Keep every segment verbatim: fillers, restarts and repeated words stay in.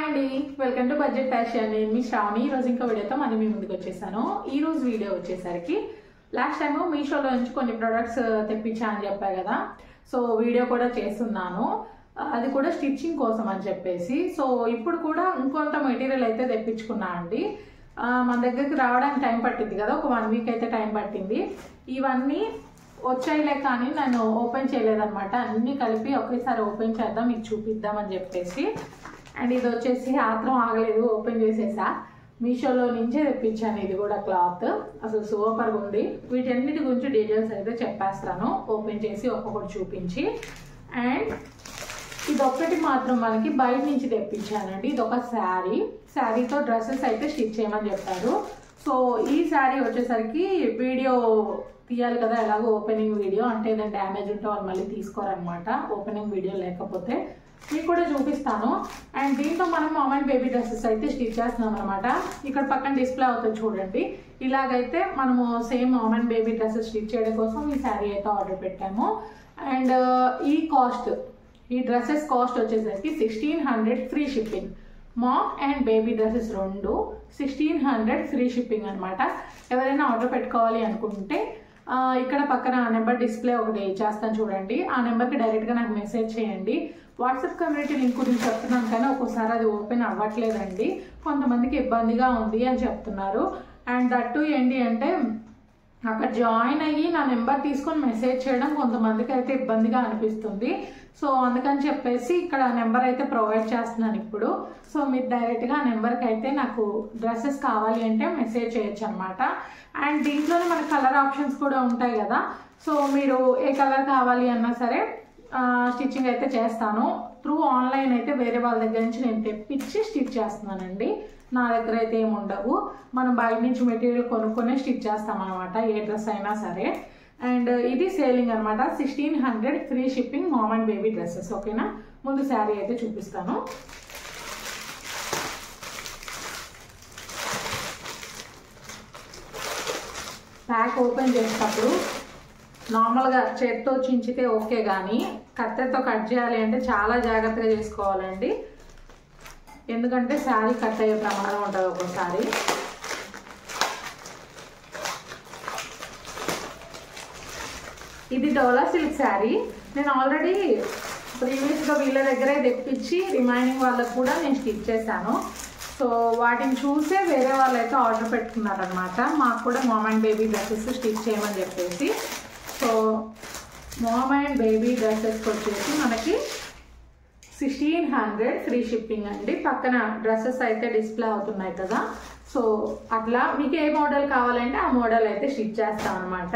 అండి, welcome to budget fashion. నేను మీ శ్రావణి. ఈరోజు ఇంకో వీడియోతో మళ్ళీ మీ ముందుకు వచ్చేసాను. ఈ రోజు వీడియో వచ్చేసరికి లాస్ట్ టైం మీషోలో నుంచి కొన్ని ప్రొడక్ట్స్ తెప్పించా అని చెప్పా కదా, సో వీడియో కూడా చేస్తున్నాను. అది కూడా స్టిచ్చింగ్ కోసం అని చెప్పేసి. సో ఇప్పుడు కూడా ఇంకొంత మెటీరియల్ అయితే తెప్పించుకున్నా అండి. మన దగ్గరికి రావడానికి టైం పట్టింది కదా, ఒక వన్ వీక్ అయితే టైం పట్టింది. ఇవన్నీ వచ్చాయిలే కానీ నేను ఓపెన్ చేయలేదన్నమాట. అన్నీ కలిపి ఒకేసారి ఓపెన్ చేద్దాం, మీకు చూపిద్దామని చెప్పేసి. అండ్ ఇది వచ్చేసి ఆత్రం ఆగలేదు, ఓపెన్ చేసేసా. మీషోలో నుంచే తెప్పించాను. ఇది కూడా క్లాత్ అసలు సూపర్గా ఉంది. వీటన్నిటి గురించి డీటెయిల్స్ అయితే చెప్పేస్తాను ఓపెన్ చేసి ఒక్కొక్కటి చూపించి. అండ్ ఇది ఒక్కటి మాత్రం మనకి బయట నుంచి తెప్పించానండి. ఇది ఒక శారీ. శారీతో డ్రెస్సెస్ అయితే స్టిచ్ చేయమని చెప్పారు. సో ఈ శారీ వచ్చేసరికి వీడియో తీయాలి కదా, ఎలాగో ఓపెనింగ్ వీడియో అంటే ఏదైనా డ్యామేజ్ ఉంటే వాళ్ళు మళ్ళీ తీసుకోరనమాట, ఓపెనింగ్ వీడియో లేకపోతే. మీకు కూడా చూపిస్తాను. అండ్ దీంతో మనం మామ్ అండ్ బేబీ డ్రెస్సెస్ అయితే స్టిచ్ చేస్తున్నాం అనమాట. ఇక్కడ పక్కన డిస్ప్లే అవుతుంది చూడండి. ఇలాగైతే మనము same mom and baby dresses stitch చేయడం కోసం ఈ శారీ అయితే ఆర్డర్ పెట్టాము. అండ్ ఈ కాస్ట్, ఈ డ్రెస్సెస్ కాస్ట్ వచ్చేసరికి sixteen hundred free shipping. Mom and baby dresses రెండు సిక్స్టీన్ హండ్రెడ్ ఫ్రీ షిప్పింగ్ అనమాట. ఎవరైనా ఆర్డర్ పెట్టుకోవాలి అనుకుంటే ఇక్కడ పక్కన నెంబర్ డిస్ప్లే ఒకటి చేస్తాను చూడండి. ఆ నెంబర్కి డైరెక్ట్గా నాకు మెసేజ్ చేయండి. వాట్సాప్ కమ్యూనిటీ లింక్ గురించి చెప్తున్నాను కానీ ఒక్కోసారి అది ఓపెన్ అవ్వట్లేదండి, కొంతమందికి ఇబ్బందిగా ఉంది అని చెప్తున్నారు. అండ్ దట్టు ఏంటి అంటే అక్కడ జాయిన్ అయ్యి నా నెంబర్ తీసుకొని మెసేజ్ చేయడం కొంతమందికి అయితే ఇబ్బందిగా అనిపిస్తుంది. సో అందుకని చెప్పేసి ఇక్కడ నెంబర్ అయితే ప్రొవైడ్ చేస్తున్నాను ఇప్పుడు. సో మీరు డైరెక్ట్గా ఆ నెంబర్కి అయితే నాకు డ్రెస్సెస్ కావాలి అంటే మెసేజ్ చేయొచ్చు అనమాట. అండ్ దీంట్లోనే మనకి కలర్ ఆప్షన్స్ కూడా ఉంటాయి కదా, సో మీరు ఏ కలర్ కావాలి అన్నా సరే స్టిచ్చింగ్ అయితే చేస్తాను. త్రూ ఆన్లైన్ అయితే వేరే వాళ్ళ దగ్గర నుంచి నేను తెప్పించి స్టిచ్ చేస్తున్నానండి. నా దగ్గర అయితే ఏమి ఉండవు, మనం బయట నుంచి మెటీరియల్ కొనుక్కొని స్టిచ్ చేస్తాం అనమాట, ఏ డ్రెస్ అయినా సరే. అండ్ ఇది సేలింగ్ అనమాట. Sixteen hundred free shipping mom and baby dresses. ఓకేనా, ముందు శారీ అయితే చూపిస్తాను. ప్యాక్ ఓపెన్ చేసేటప్పుడు నార్మల్గా చేత్తో చించితే ఓకే, కానీ కత్తెరతో కట్ చేయాలి అంటే చాలా జాగ్రత్తగా చేసుకోవాలండి. ఎందుకంటే శారీ కట్ అయ్యే ప్రమాదం ఉంటుంది ఒక్కోసారి. ఇది డోలా సిల్క్ శారీ. నేను ఆల్రెడీ ప్రీవియస్గా వీళ్ళ దగ్గరే తెప్పించి రిమైనింగ్ వాళ్ళకు కూడా నేను స్టిచ్ చేశాను. సో వాటిని చూసే వేరే వాళ్ళు అయితే ఆర్డర్ పెట్టుకున్నారనమాట, మాకు కూడా mom and baby dresses stitch చేయమని చెప్పేసి. సో మామ్ అండ్ బేబీ డ్రెస్సెస్కి వచ్చేసి మనకి సిక్స్టీన్ హండ్రెడ్ ఫ్రీ షిప్పింగ్ అండి. పక్కన డ్రెస్సెస్ అయితే డిస్ప్లే అవుతున్నాయి కదా, సో అట్లా మీకు ఏ మోడల్ కావాలంటే ఆ మోడల్ అయితే స్టిచ్ చేస్తాం అనమాట.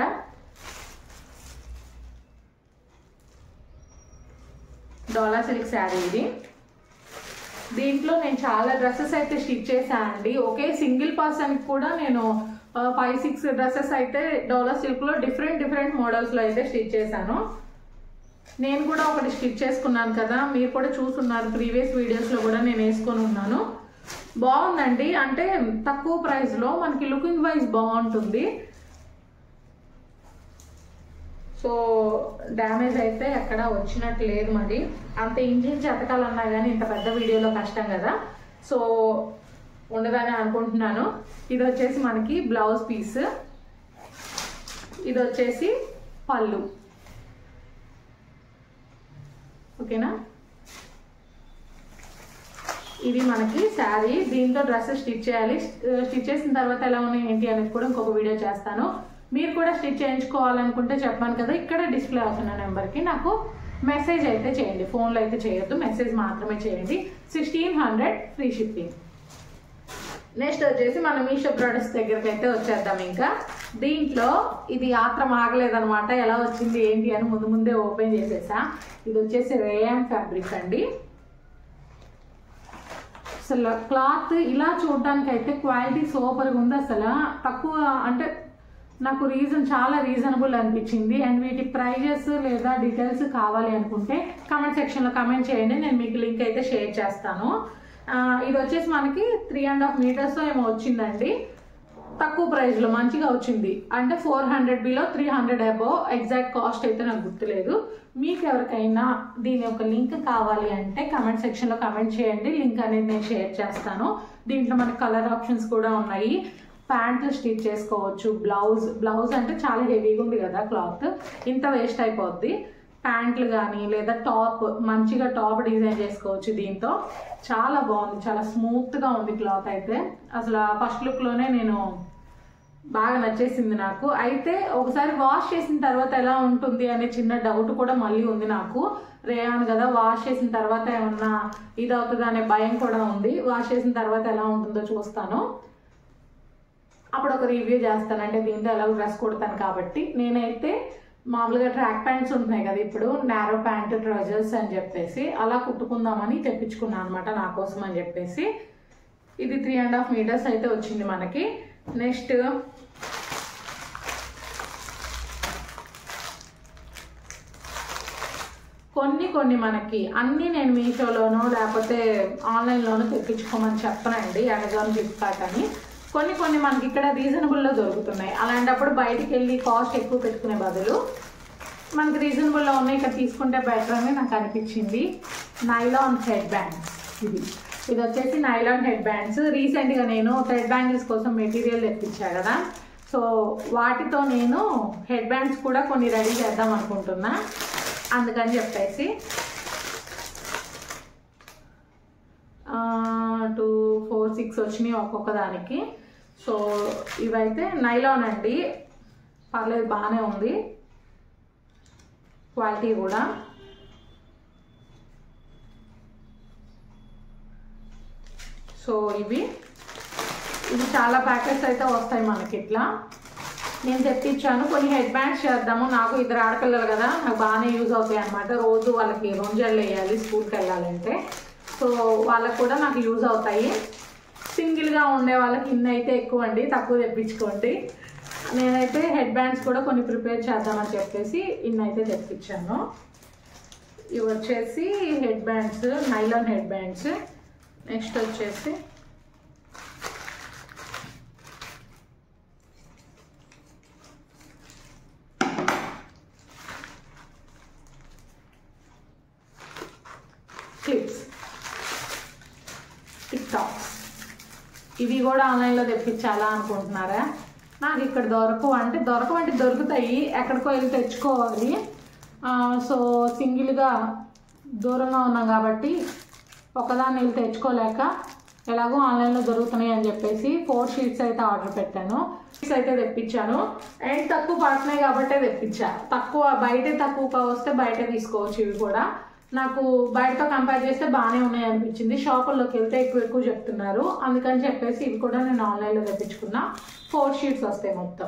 డోలా సిల్క్ శారీ ఇది. దీంట్లో నేను చాలా డ్రెస్సెస్ అయితే స్టిచ్ చేశానండి. ఒకే సింగిల్ పర్సన్కి కూడా నేను ఫైవ్ సిక్స్ డ్రెస్సెస్ అయితే డోలా సిల్క్లో డిఫరెంట్ డిఫరెంట్ మోడల్స్లో అయితే స్టిచ్ చేశాను. నేను కూడా ఒకటి స్టిచ్ చేసుకున్నాను కదా, మీరు కూడా చూస్తున్నారు ప్రీవియస్ వీడియోస్లో కూడా నేను వేసుకొని ఉన్నాను. బాగుందండి, అంటే తక్కువ ప్రైస్లో మనకి లుకింగ్ వైజ్ బాగుంటుంది. సో డ్యామేజ్ అయితే ఎక్కడ వచ్చినట్టు లేదు, మరి అంత ఇంజిన్ చెతకాలన్నా కానీ ఇంత పెద్ద వీడియోలో కష్టం కదా, సో ఉండదని అనుకుంటున్నాను. ఇది వచ్చేసి మనకి బ్లౌజ్ పీస్, ఇది వచ్చేసి పళ్ళు. ఓకేనా, ఇది మనకి శారీ. దీంతో డ్రెస్సెస్ స్టిచ్ చేయాలి. స్టిచ్ చేసిన తర్వాత ఎలా ఉన్నాయి ఏంటి అనేది కూడా ఇంకొక వీడియో చేస్తాను. మీరు కూడా స్టిచ్ చేయించుకోవాలనుకుంటే చెప్పాను కదా, ఇక్కడ డిస్ప్లే అవుతున్న నెంబర్కి నాకు మెసేజ్ అయితే చేయండి. ఫోన్లో అయితే చేయొద్దు, మెసేజ్ మాత్రమే చేయండి. Sixteen hundred free shipping. Next వచ్చేసి మన మీషో ప్రొడక్ట్స్ దగ్గరికి అయితే వచ్చేద్దాం. ఇంకా దీంట్లో ఇది ఆత్రం ఆగలేదనమాట, ఎలా వచ్చింది ఏంటి అని ముందు ముందే ఓపెన్ చేసేసా. ఇది వచ్చేసి రేయాన్ ఫ్యాబ్రిక్ అండి. అసలు క్లాత్ ఇలా చూడడానికి అయితే క్వాలిటీ సూపర్గా ఉంది. అసలు తక్కువ అంటే నాకు రీజన్ చాలా రీజనబుల్ అనిపించింది. అండ్ వీటి ప్రైజెస్ లేదా డీటెయిల్స్ కావాలి అనుకుంటే కామెంట్ సెక్షన్లో కామెంట్ చేయండి, నేను మీకు లింక్ అయితే షేర్ చేస్తాను. ఇది వచ్చేసి మనకి త్రీ అండ్ హాఫ్ మీటర్స్ ఏమో వచ్చిందండి. తక్కువ ప్రైస్లో మంచిగా వచ్చింది. అంటే four hundred below three hundred above, exact cost అయితే నాకు గుర్తులేదు. మీకు ఎవరికైనా దీని యొక్క లింక్ కావాలి అంటే కమెంట్ సెక్షన్లో కమెంట్ చేయండి, లింక్ అనేది నేను షేర్ చేస్తాను. దీంట్లో మనకి కలర్ ఆప్షన్స్ కూడా ఉన్నాయి. ప్యాంట్లు స్టిచ్ చేసుకోవచ్చు, బ్లౌజ్ బ్లౌజ్ అంటే చాలా హెవీగా ఉంది కదా క్లాత్, ఇంత వేస్ట్ అయిపోద్ది. ప్యాంట్లు కానీ లేదా టాప్, మంచిగా టాప్ డిజైన్ చేసుకోవచ్చు దీంతో. చాలా బాగుంది, చాలా స్మూత్గా ఉంది క్లాత్ అయితే. అసలు ఫస్ట్ లుక్లోనే నేను బాగా నచ్చేసింది నాకు. అయితే ఒకసారి వాష్ చేసిన తర్వాత ఎలా ఉంటుంది అనే చిన్న డౌట్ కూడా మళ్ళీ ఉంది నాకు. రేయాన్ కదా, వాష్ చేసిన తర్వాత ఏమన్నా ఇది అవుతుందా అనే భయం కూడా ఉంది. వాష్ చేసిన తర్వాత ఎలా ఉంటుందో చూస్తాను, అప్పుడు ఒక రివ్యూ చేస్తాను. అంటే దీంతో ఎలాగో డ్రెస్ కుడతాను కాబట్టి. నేనైతే మామూలుగా ట్రాక్ ప్యాంట్స్ ఉంటున్నాయి కదా ఇప్పుడు, నారో ప్యాంట్ ట్రౌజర్స్ అని చెప్పేసి అలా కుట్టుకుందామని తెప్పించుకున్నాను అనమాట నా కోసం అని చెప్పేసి. ఇది త్రీ అండ్ హాఫ్ మీటర్స్ అయితే వచ్చింది మనకి. నెక్స్ట్ కొన్ని కొన్ని మనకి అన్నీ నేను మీషోలోనో లేకపోతే ఆన్లైన్లోనో తెప్పించుకోమని చెప్పనండి, అమెజాన్, ఫ్లిప్కార్ట్ అని. కొన్ని కొన్ని మనకి ఇక్కడ రీజనబుల్లో దొరుకుతున్నాయి. అలాంటప్పుడు బయటికి వెళ్ళి కాస్ట్ ఎక్కువ పెట్టుకునే బదులు మనకి రీజనబుల్లో ఉన్నాయి ఇక్కడ తీసుకుంటే బెటర్ అని నాకు అనిపించింది. నైలాన్ హెడ్ బ్యాండ్స్, ఇది ఇది వచ్చేసి నైలాన్ హెడ్ బ్యాండ్స్. రీసెంట్గా నేను థ్రెడ్ బ్యాంగిల్స్ కోసం మెటీరియల్ తెప్పించాను కదా, సో వాటితో నేను హెడ్ బ్యాండ్స్ కూడా కొన్ని రెడీ చేద్దాం అనుకుంటున్నా. అందుకని చెప్పేసి టూ ఫోర్ సిక్స్ వచ్చినాయి ఒక్కొక్క దానికి. సో ఇవైతే నైలాన్ అండి, పర్లేదు బాగానే ఉంది క్వాలిటీ కూడా. సో ఇవి ఇవి చాలా ప్యాకెట్స్ అయితే వస్తాయి మనకి ఇట్లా. నేను తెప్పించాను. కొన్ని హెడ్ బ్యాండ్స్ చేద్దాము, నాకు ఇద్దరు ఆడపిల్లలు కదా, నాకు బాగానే యూజ్ అవుతాయి అనమాట. రోజు వాళ్ళకి రోజులు వేయాలి స్కూల్కి వెళ్ళాలంటే, సో వాళ్ళకు కూడా నాకు యూజ్ అవుతాయి. సింగిల్గా ఉండే వాళ్ళకి ఇన్ని అయితే ఎక్కువ అండి, తక్కువ తెప్పించుకోండి. నేనైతే హెడ్ బ్యాండ్స్ కూడా కొన్ని ప్రిపేర్ చేద్దామని చెప్పేసి ఇన్ని అయితే తెప్పించాను. ఇవి వచ్చేసి head bands, nylon head bands. Next వచ్చేసి క్లిప్స్, టిక్ టాక్స్. ఇవి కూడా ఆన్లైన్లో తెప్పించాలా అనుకుంటున్నారా? నాకు ఇక్కడ దొరకవు అంటే దొరకవు అంటే దొరుకుతాయి, ఎక్కడికో వెళ్ళి తెచ్చుకోవాలి. సో సింగిల్గా దూరంగా ఉన్నాం కాబట్టి ఒకదాన్ని వెళ్ళి తెచ్చుకోలేక ఎలాగో ఆన్లైన్లో దొరుకుతున్నాయి అని చెప్పేసి ఫోర్ షీట్స్ అయితే ఆర్డర్ పెట్టాను. షీట్స్ అయితే తెప్పించాను. అండ్ తక్కువ పడుతున్నాయి కాబట్టే తెప్పించా. తక్కువ బయటే తక్కువ వస్తే బయటే తీసుకోవచ్చు. ఇవి కూడా నాకు బయటతో కంపేర్ చేస్తే బాగానే ఉన్నాయి అనిపించింది. షాపుల్లోకి వెళ్తే ఎక్కువ ఎక్కువ చెప్తున్నారు, అందుకని చెప్పేసి ఇవి కూడా నేను ఆన్లైన్లో తెప్పించుకున్నా. ఫోర్ షీట్స్ వస్తాయి మొత్తం.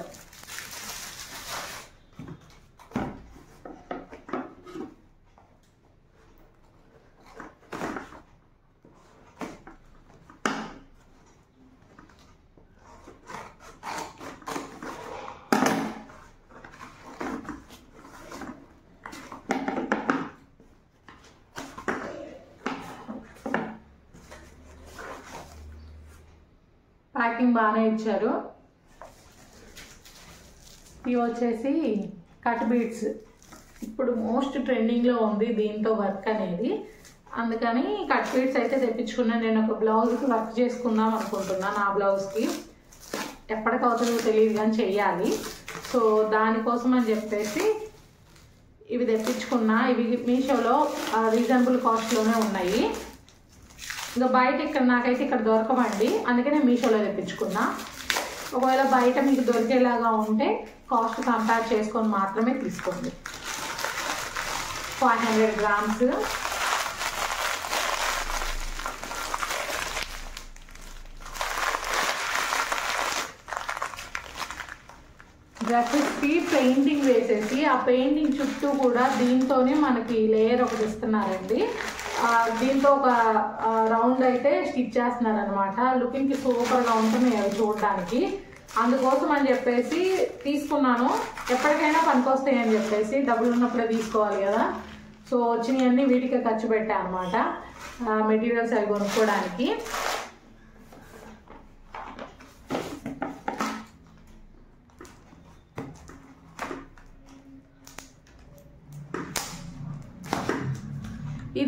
ప్యాకింగ్ బాగానే ఇచ్చారు. ఇవి వచ్చేసి కట్ బీడ్స్, ఇప్పుడు మోస్ట్ ట్రెండింగ్లో ఉంది దీంతో వర్క్ అనేది. అందుకని కట్ బీడ్స్ అయితే తెప్పించుకున్నాను. నేను ఒక బ్లౌజ్కి వర్క్ చేసుకుందాం అనుకుంటున్నాను. నా బ్లౌజ్కి ఎప్పటికవుతుందో తెలియదు కానీ చెయ్యాలి. సో దానికోసం అని చెప్పేసి ఇవి తెప్పించుకున్నా. ఇవి మీషోలో రీజనబుల్ కాస్ట్లోనే ఉన్నాయి. ఇంకా బయట ఇక్కడ నాకైతే ఇక్కడ దొరకవండి, అందుకే నేను మీషోలో తెప్పించుకున్నా. ఒకవేళ బయట మీకు దొరికేలాగా ఉంటే కాస్ట్ కంపేర్ చేసుకొని మాత్రమే తీసుకోండి. Five hundred grams. డ్రెస్సెస్కి పెయింటింగ్ వేసేసి ఆ పెయింటింగ్ చుట్టూ కూడా దీంతోనే మనకి లేయర్ ఒకటి ఇస్తున్నారండి. దీంతో ఒక రౌండ్ అయితే స్టిచ్ చేస్తున్నారు అనమాట. లుకింగ్కి సూపర్గా ఉంటుంది అవి చూడడానికి. అందుకోసం అని చెప్పేసి తీసుకున్నాను. ఎప్పటికైనా పనికొస్తాయి అని చెప్పేసి, డబ్బులు ఉన్నప్పుడే తీసుకోవాలి కదా. సో వచ్చినవన్నీ వీటికే ఖర్చు పెట్టా అనమాట, మెటీరియల్స్ అవి కొనుక్కోవడానికి.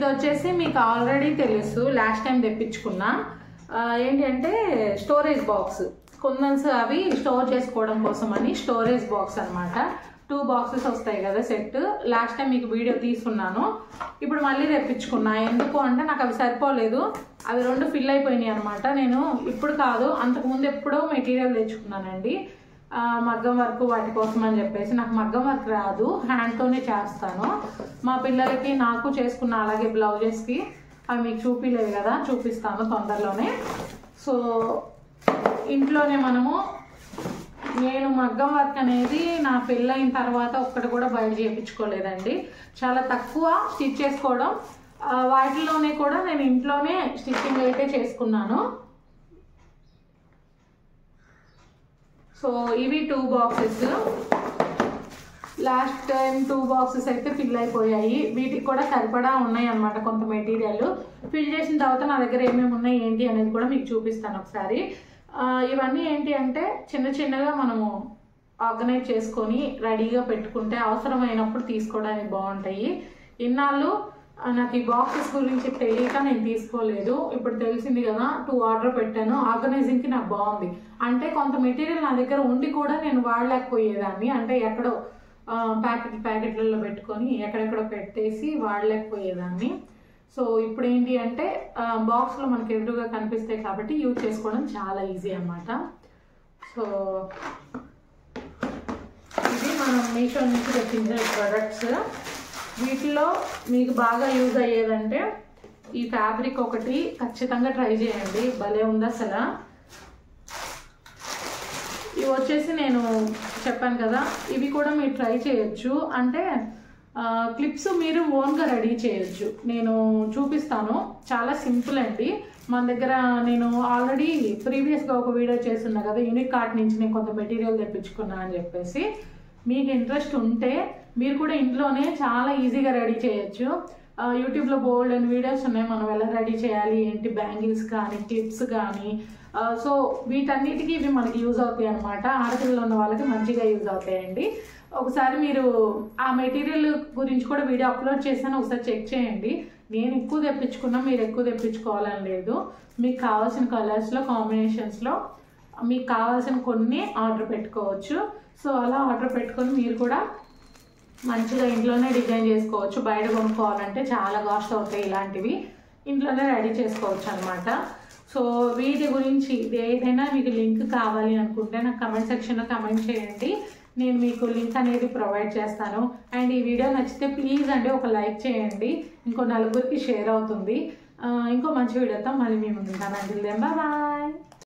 వచ్చేసి మీకు ఆల్రెడీ తెలుసు, లాస్ట్ టైం తెప్పించుకున్నా. ఏంటి అంటే స్టోరేజ్ బాక్స్, కుందన్స్ అవి స్టోర్ చేసుకోవడం కోసం అని స్టోరేజ్ బాక్స్ అనమాట. టూ బాక్సెస్ వస్తాయి కదా సెట్. లాస్ట్ టైం మీకు వీడియో తీసుకున్నాను, ఇప్పుడు మళ్ళీ తెప్పించుకున్నా. ఎందుకు అంటే నాకు అవి సరిపోలేదు, అవి రెండు ఫిల్ అయిపోయినాయి అనమాట. నేను ఇప్పుడు కాదు, అంతకుముందు ఎప్పుడో మెటీరియల్ తెచ్చుకున్నానండి మగ్గం వర్క్ వాటి కోసం అని చెప్పేసి. నాకు మగ్గం వర్క్ రాదు, హ్యాండ్తోనే చేస్తాను. మా పిల్లలకి నాకు చేసుకున్న అలాగే బ్లౌజెస్కి. అవి మీకు చూపించలేదు కదా, చూపిస్తాను తొందరలోనే. సో ఇంట్లోనే మనము, నేను మగ్గం వర్క్ అనేది నా పెళ్ళైన తర్వాత ఒక్కటి కూడా బయట చేయించుకోలేదండి. చాలా తక్కువ స్టిచ్ చేసుకోవడం, వాటిలోనే కూడా నేను ఇంట్లోనే స్టిచ్చింగ్ అయితే చేసుకున్నాను. సో ఇవి two boxes. Last time two boxes అయితే ఫిల్ అయిపోయాయి. వీటికి కూడా సరిపడా ఉన్నాయి అన్నమాట కొంత మెటీరియల్. ఫిల్ చేసిన తర్వాత నా దగ్గర ఏమేమి ఉన్నాయి ఏంటి అనేది కూడా మీకు చూపిస్తాను ఒకసారి. ఇవన్నీ ఏంటి అంటే చిన్న చిన్నగా మనము ఆర్గనైజ్ చేసుకొని రెడీగా పెట్టుకుంటే అవసరమైనప్పుడు తీసుకోవడానికి బాగుంటాయి. ఇన్నాళ్ళు నాకు ఈ బాక్సెస్ గురించి తెలియక నేను తీసుకోలేదు. ఇప్పుడు తెలిసింది కదా, టూ ఆర్డర్ పెట్టాను. ఆర్గనైజింగ్కి నాకు బాగుంది. అంటే కొంత మెటీరియల్ నా దగ్గర ఉండి కూడా నేను వాడలేకపోయేదాన్ని. అంటే ఎక్కడో ప్యాకెట్ ప్యాకెట్లలో పెట్టుకొని ఎక్కడెక్కడో పెట్టేసి వాడలేకపోయేదాన్ని. సో ఇప్పుడు ఏంటి అంటే బాక్స్లో మనకి ఎదురుగా కనిపిస్తాయి కాబట్టి యూజ్ చేసుకోవడం చాలా ఈజీ అన్నమాట. సో ఇది మనం మీషో నుంచి తెప్పించిన ప్రొడక్ట్స్. వీటిలో మీకు బాగా యూజ్ అయ్యేదంటే ఈ ఫ్యాబ్రిక్ ఒకటి ఖచ్చితంగా ట్రై చేయండి, భలే ఉంది అసలు. ఇవి వచ్చేసి నేను చెప్పాను కదా, ఇవి కూడా మీరు ట్రై చేయొచ్చు. అంటే క్లిప్స్ మీరు ఓన్గా రెడీ చేయొచ్చు. నేను చూపిస్తాను, చాలా సింపుల్ అండి. మన దగ్గర నేను ఆల్రెడీ ప్రీవియస్గా ఒక వీడియో చేస్తున్నా కదా, యూనిక్ కార్ట్ నుంచి నేను కొంత మెటీరియల్ తెప్పించుకున్నా అని చెప్పేసి. మీకు ఇంట్రెస్ట్ ఉంటే మీరు కూడా ఇంట్లోనే చాలా ఈజీగా రెడీ చేయొచ్చు. యూట్యూబ్లో బోల్డ్ అండ్ వీడియోస్ ఉన్నాయి మనం ఎలా రెడీ చేయాలి ఏంటి, బ్యాంగిల్స్ కానీ క్లిప్స్ కానీ. సో వీటన్నిటికీ ఇవి మనకి యూజ్ అవుతాయి అనమాట. ఆడపిల్లలు ఉన్న వాళ్ళకి మంచిగా యూజ్ అవుతాయండి. ఒకసారి మీరు ఆ మెటీరియల్ గురించి కూడా వీడియో అప్లోడ్ చేశాను, ఒకసారి చెక్ చేయండి. నేను ఎక్కువ తెప్పించుకున్నా, మీరు ఎక్కువ తెప్పించుకోవాలని లేదు. మీకు కావాల్సిన కలర్స్లో కాంబినేషన్స్లో మీకు కావాల్సిన కొన్ని ఆర్డర్ పెట్టుకోవచ్చు. సో అలా ఆర్డర్ పెట్టుకొని మీరు కూడా మంచిగా ఇంట్లోనే డిజైన్ చేసుకోవచ్చు. బయట కొనుక్కోవాలంటే చాలా కాస్ట్ అవుతాయి, ఇలాంటివి ఇంట్లోనే రెడీ చేసుకోవచ్చు అనమాట. సో వీటి గురించి ఏదైనా మీకు లింక్ కావాలి అనుకుంటే నాకు కమెంట్ సెక్షన్లో కమెంట్ చేయండి, నేను మీకు లింక్ అనేది ప్రొవైడ్ చేస్తాను. అండ్ ఈ వీడియో నచ్చితే ప్లీజ్ అండి ఒక లైక్ చేయండి, ఇంకో నలుగురికి షేర్ అవుతుంది. ఇంకో మంచి వీడియోతో మళ్ళీ మేము ఉంటాను. అండి బాయ్.